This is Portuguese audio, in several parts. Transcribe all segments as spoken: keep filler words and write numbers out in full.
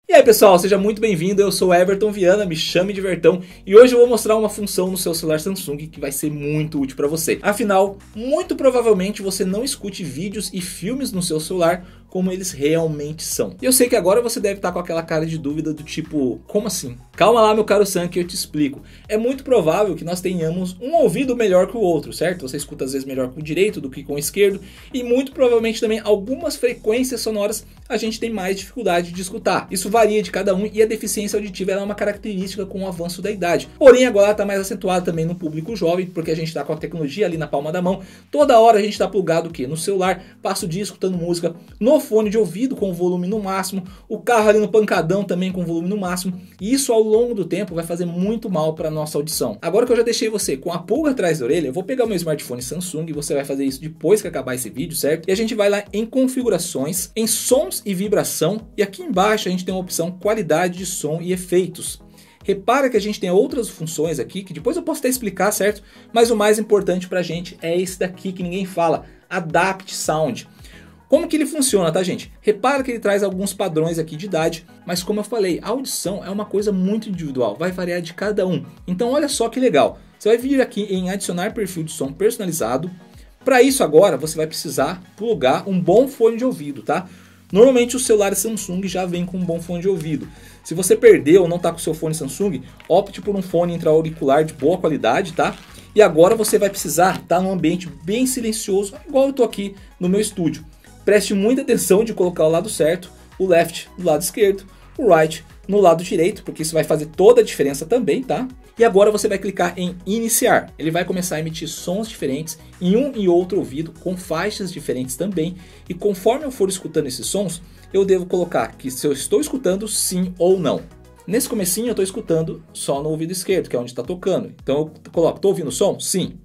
E aí pessoal, seja muito bem-vindo, eu sou Everton Viana, me chame de Vertão e hoje eu vou mostrar uma função no seu celular Samsung que vai ser muito útil para você. Afinal, muito provavelmente você não escute vídeos e filmes no seu celular como eles realmente são. E eu sei que agora você deve estar com aquela cara de dúvida do tipo, como assim? Calma lá meu caro Sam que eu te explico. É muito provável que nós tenhamos um ouvido melhor que o outro, certo? Você escuta às vezes melhor com o direito do que com o esquerdo e muito provavelmente também algumas frequências sonoras a gente tem mais dificuldade de escutar. Isso varia de cada um e a deficiência auditiva é uma característica com o avanço da idade. Porém agora está mais acentuada também no público jovem, porque a gente está com a tecnologia ali na palma da mão. Toda hora a gente está plugado o quê? No celular, passa o dia escutando música, no fone de ouvido com o volume no máximo, o carro ali no pancadão também com o volume no máximo. E isso ao longo do tempo vai fazer muito mal para a nossa audição. Agora que eu já deixei você com a pulga atrás da orelha, eu vou pegar o meu smartphone Samsung e você vai fazer isso depois que acabar esse vídeo, certo? E a gente vai lá em configurações, em sons e vibração, e aqui embaixo a gente tem uma opção qualidade de som e efeitos. Repara que a gente tem outras funções aqui, que depois eu posso até explicar, certo? Mas o mais importante pra gente é esse daqui que ninguém fala, Adapt Sound. Como que ele funciona, tá gente? Repara que ele traz alguns padrões aqui de idade, mas como eu falei, a audição é uma coisa muito individual, vai variar de cada um. Então olha só que legal, você vai vir aqui em adicionar perfil de som personalizado. Para isso agora você vai precisar plugar um bom fone de ouvido, tá? Normalmente os celulares Samsung já vem com um bom fone de ouvido. Se você perdeu ou não está com o seu fone Samsung, opte por um fone intra-auricular de boa qualidade, tá? E agora você vai precisar estar num ambiente bem silencioso, igual eu estou aqui no meu estúdio. Preste muita atenção de colocar o lado certo, o left do lado esquerdo, o right no lado direito, porque isso vai fazer toda a diferença também, tá? E agora você vai clicar em iniciar. Ele vai começar a emitir sons diferentes em um e outro ouvido, com faixas diferentes também. E conforme eu for escutando esses sons, eu devo colocar que se eu estou escutando sim ou não. Nesse comecinho eu estou escutando só no ouvido esquerdo, que é onde está tocando. Então eu coloco, estou ouvindo o som? Sim.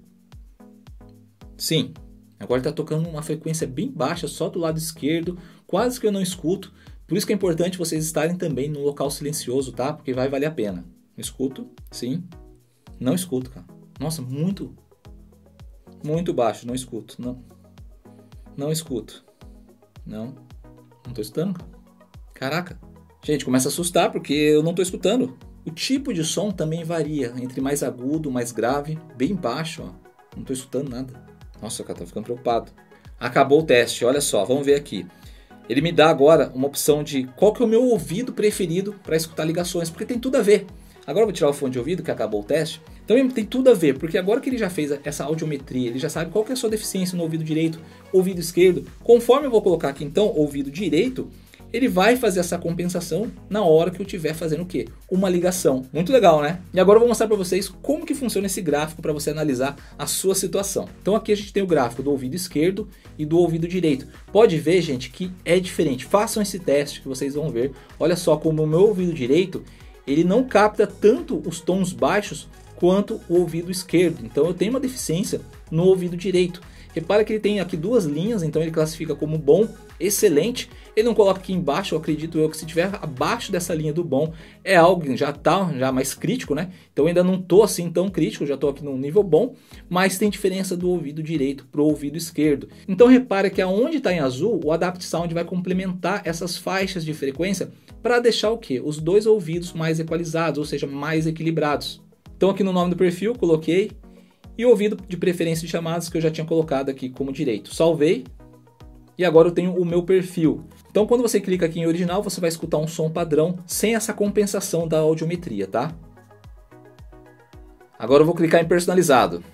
Sim. Agora está tocando uma frequência bem baixa, só do lado esquerdo, quase que eu não escuto. Por isso que é importante vocês estarem também no local silencioso, tá? Porque vai valer a pena. Escuto, sim. Não escuto, cara. Nossa, muito, muito baixo, não escuto. Não, não escuto. Não, não tô escutando. Caraca. Gente, começa a assustar porque eu não tô escutando. O tipo de som também varia, entre mais agudo, mais grave, bem baixo, ó. Não tô escutando nada. Nossa, cara, tô ficando preocupado. Acabou o teste, olha só, vamos ver aqui. Ele me dá agora uma opção de qual que é o meu ouvido preferido para escutar ligações, porque tem tudo a ver. Agora eu vou tirar o fone de ouvido, que acabou o teste. Então tem tudo a ver, porque agora que ele já fez essa audiometria, ele já sabe qual que é a sua deficiência no ouvido direito, ouvido esquerdo. Conforme eu vou colocar aqui então, ouvido direito, ele vai fazer essa compensação na hora que eu estiver fazendo o quê? Uma ligação. Muito legal, né? E agora eu vou mostrar para vocês como que funciona esse gráfico para você analisar a sua situação. Então aqui a gente tem o gráfico do ouvido esquerdo e do ouvido direito. Pode ver, gente, que é diferente. Façam esse teste que vocês vão ver. Olha só como o meu ouvido direito, ele não capta tanto os tons baixos quanto o ouvido esquerdo. Então eu tenho uma deficiência no ouvido direito. Repara que ele tem aqui duas linhas, então ele classifica como bom, excelente. Ele não coloca aqui embaixo, eu acredito eu que se tiver abaixo dessa linha do bom, é algo já tá já mais crítico, né? Então eu ainda não tô assim tão crítico, já tô aqui no nível bom, mas tem diferença do ouvido direito pro ouvido esquerdo. Então repara que aonde está em azul, o Adapt Sound vai complementar essas faixas de frequência para deixar o quê? Os dois ouvidos mais equalizados, ou seja, mais equilibrados. Então aqui no nome do perfil, coloquei. E o ouvido de preferência de chamadas que eu já tinha colocado aqui como direito. Salvei. E agora eu tenho o meu perfil. Então quando você clica aqui em original, você vai escutar um som padrão sem essa compensação da audiometria, tá? Agora eu vou clicar em personalizado.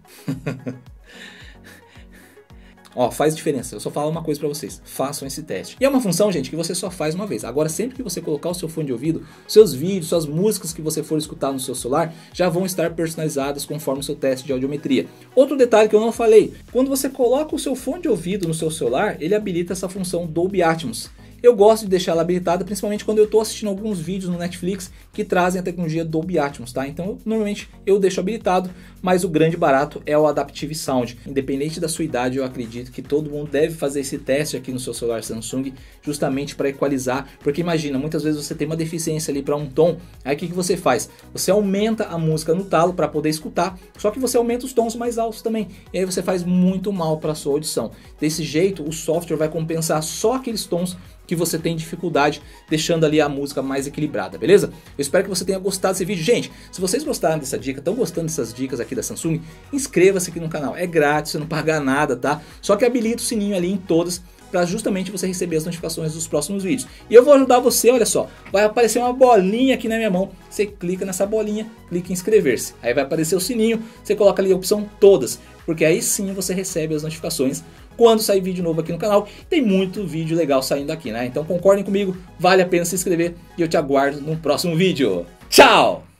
Ó, faz diferença, eu só falo uma coisa pra vocês, façam esse teste. E é uma função, gente, que você só faz uma vez. Agora, sempre que você colocar o seu fone de ouvido, seus vídeos, suas músicas que você for escutar no seu celular, já vão estar personalizadas conforme o seu teste de audiometria. Outro detalhe que eu não falei, quando você coloca o seu fone de ouvido no seu celular, ele habilita essa função Dolby Atmos. Eu gosto de deixar ela habilitada, principalmente quando eu estou assistindo alguns vídeos no Netflix que trazem a tecnologia Dolby Atmos, tá? Então, normalmente eu deixo habilitado, mas o grande barato é o Adaptive Sound. Independente da sua idade, eu acredito que todo mundo deve fazer esse teste aqui no seu celular Samsung, justamente para equalizar, porque imagina, muitas vezes você tem uma deficiência ali para um tom, aí o que, que você faz? Você aumenta a música no talo para poder escutar, só que você aumenta os tons mais altos também, e aí você faz muito mal para a sua audição. Desse jeito, o software vai compensar só aqueles tons que você tem dificuldade, deixando ali a música mais equilibrada, beleza? Eu espero que você tenha gostado desse vídeo. Gente, se vocês gostaram dessa dica, estão gostando dessas dicas aqui da Samsung, inscreva-se aqui no canal. É grátis, você não paga nada, tá? Só que habilita o sininho ali em todas, para justamente você receber as notificações dos próximos vídeos. E eu vou ajudar você, olha só, vai aparecer uma bolinha aqui na minha mão, você clica nessa bolinha, clica em inscrever-se. Aí vai aparecer o sininho, você coloca ali a opção todas, porque aí sim você recebe as notificações quando sair vídeo novo aqui no canal. Tem muito vídeo legal saindo aqui, né? Então concordem comigo, vale a pena se inscrever e eu te aguardo no próximo vídeo. Tchau!